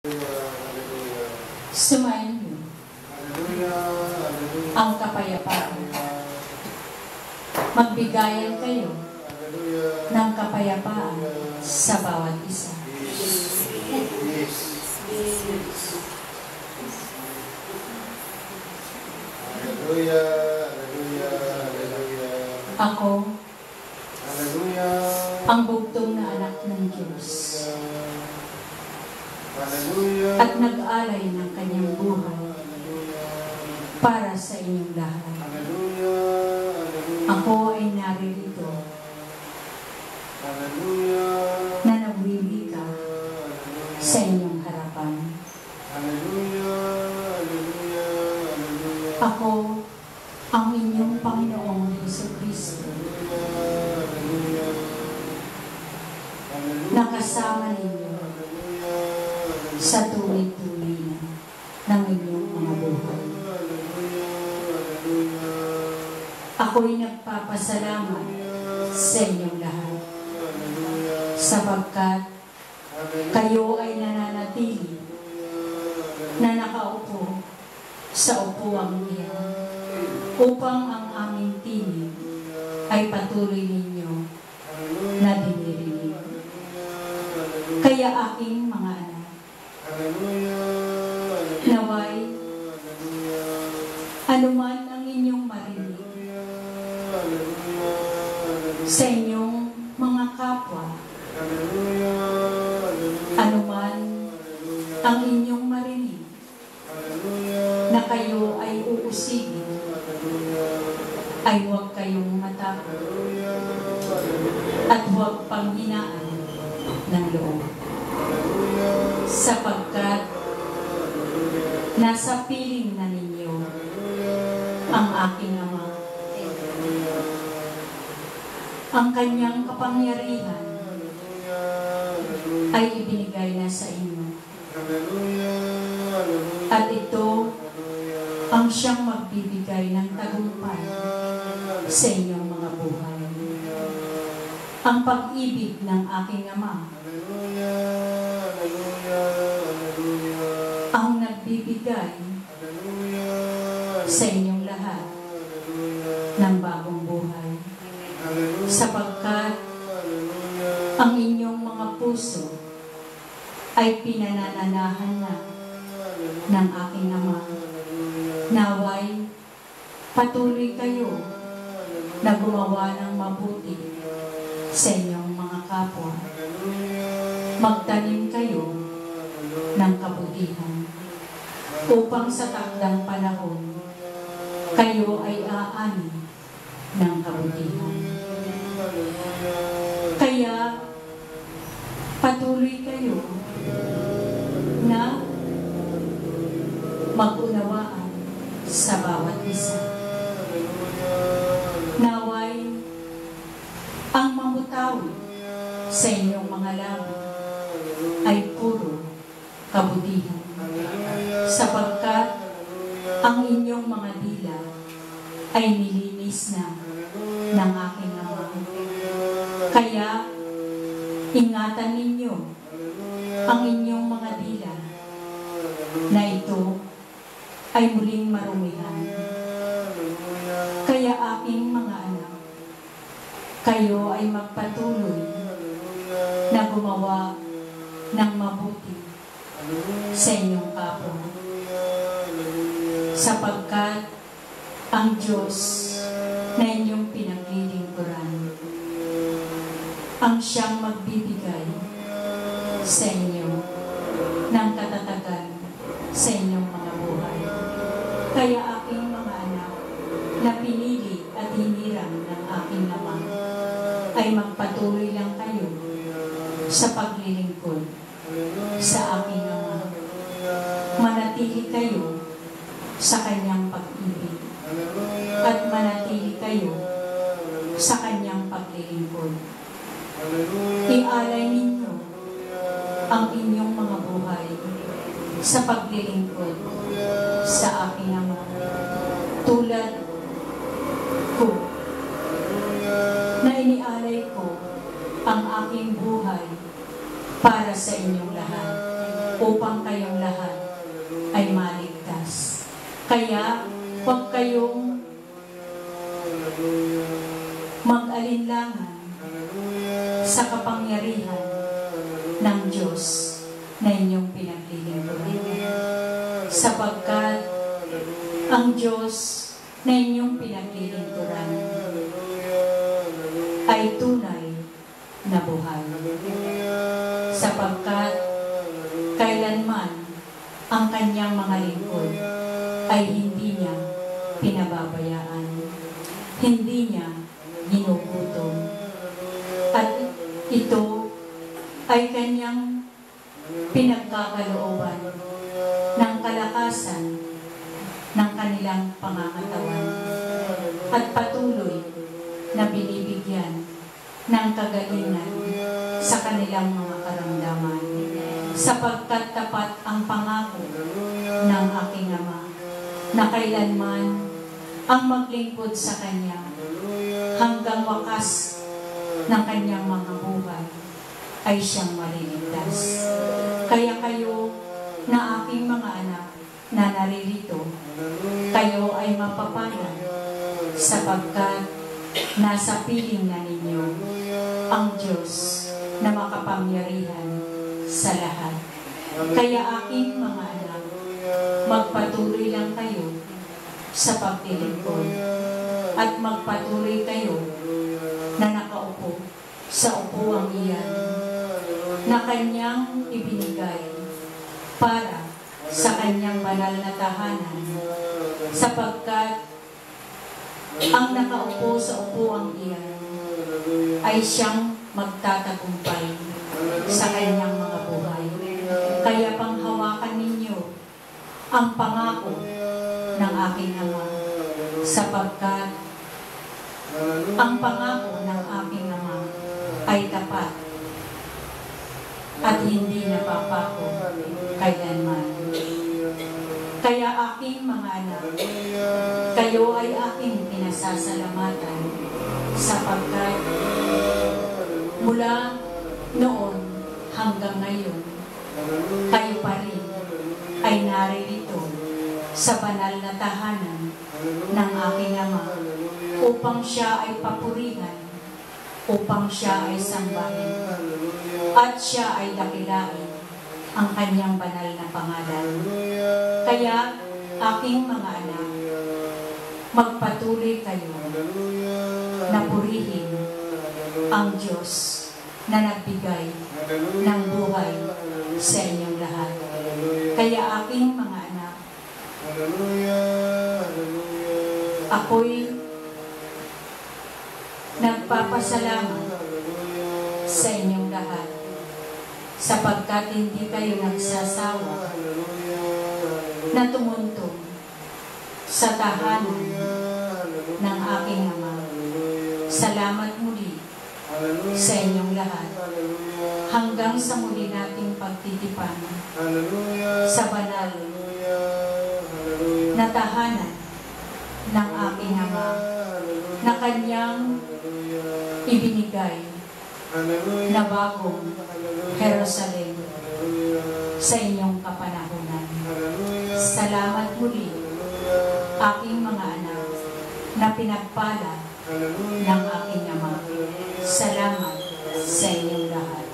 Sumayin niyo ang kapayapaan. Magbigayan kayo ng kapayapaan sa bawat isa. Ako, ang bugtong na anak ng Diyos, at nag-alay ng kanyang buhay para sa inyong lahat. Ako ay naririto na nagwibika sa inyong harapan. Ako ang inyong Panginoong Jesucristo, nakasama ninyo sa tuloy-tuloy ng inyong mga buhay. Ako'y nagpapasalamat sa inyong lahat sapagkat kayo ay nananatili na nakaupo sa upuang iyan upang ang aming tinig ay patuloy ninyo na dinirinig. Kaya aking mga anak, naway anuman ang inyong marinig sa inyong mga kapwa, anuman ang inyong marinig na kayo ay uusigin, ay huwag kayong matakot at huwag panghinaan ng loob, sapagkat nasa piling na ninyo ang aking Ama. Ang kanyang kapangyarihan ay ibinigay na sa inyo. At ito ang siyang magbibigay ng tagumpay sa inyong mga buhay. Ang pag-ibig ng aking Ama ang nagbibigay sa inyong lahat ng bagong buhay, sapagkat ang inyong mga puso ay pinanananahan na ng aking Ama. Naway patuloy kayo na gumawa ng mabuti sa inyong mga kapwa. Magtanim kayo ng kabutihan upang sa takdang panahon kayo ay aani ng kabutihan. Kaya patuloy kayo na mag-unawaan sa bawat isa. Naway ang mamutawi sa inyong mga labi ay puro kabutihan, sapagkat ang inyong mga dila ay nilinis na ng aking Ama. Kaya ingatan ninyo ang inyong mga dila na ito ay muling marumihan. Kaya aking mga anak, kayo ay magpatuloy na gumawa ng mabuti sa inyong kapwa, sapagkat ang Diyos na inyong pinaglilingkuran ang siyang magbibigay sa inyo ng katatagan sa inyong mga buhay. Kaya aking mga anak na pinili at hinirang ng aking Ama, ay magpatuloy lang kayo sa paglilingkod sa aking Ama. Manatili kayo sa kanyang pag-ibig at manatili kayo sa kanyang paglilingkod. Ialay ninyo ang inyong mga buhay sa paglilingkod sa aking Ama, tulad ko na inialay ko ang aking buhay para sa inyong lahat upang kayo kayong lahat ay maligtas. Kaya huwag kayong mag-alinlangan sa kapangyarihan ng Diyos na inyong pinaglilingkuran. Sapagkat ang Diyos na inyong pinaglilingkuran ay tunay na buhay. Sapagkat kailanman ang kanyang mga lingkod ay hindi niya pinababayaan, hindi niya ginugutom. At ito ay kanyang pinagkakalooban ng kalakasan ng kanilang pangangatawan at patuloy na binibigyan ng kagalingan sa kanilang mga karamdaman, sapagkat tapat ang pangako ng aking Ama na kailanman ang maglingkod sa Kanya hanggang wakas ng kanyang mga buhay ay siyang maliligtas. Kaya kayo na aking mga anak na naririto, kayo ay mapapalad sapagkat nasa piling na ninyo ang Diyos na makapangyarihan sa lahat. Kaya aking mga anak, magpatuloy lang kayo sa paglilingkod at magpatuloy kayo na nakaupo sa upuang iyan na kanyang ibinigay para sa kanyang banal na tahanan, sapagkat ang nakaupo sa upuang iyan ay siyang magtatagumpay sa kanyang mga buhay. Kaya panghawakan ninyo ang pangako ng aking Ama, sapagkat ang pangako ng aking Ama ay tapat at hindi napapako kailanman. Kaya aking mga anak, kayo ay aking pinasasalamatan sapagkat mula noon hanggang ngayon, kayo pa rin ay naririto sa banal na tahanan ng aking Ama upang siya ay papurihan, upang siya ay sambahin, at siya ay dakilain ang kanyang banal na pangalan. Kaya, aking mga anak, magpatuloy kayo na purihin ang Diyos na nagbigay ng buhay sa inyong lahat. Kaya aking mga anak, ako'y nagpapasalamat sa inyong lahat sapagkat hindi kayo nagsasawa na tumuntong sa tahanan ng aking Ama. Salamat muli sa inyong lahat hanggang sa muli nating pagtitipan sa banal na tahanan ng aking Ama na kanyang ibinigay na bagong Jerusalem sa inyong kapanahunan. Salamat muli, aking mga anak na pinagpala ng aking Ama. Salamat sa inyong lahat.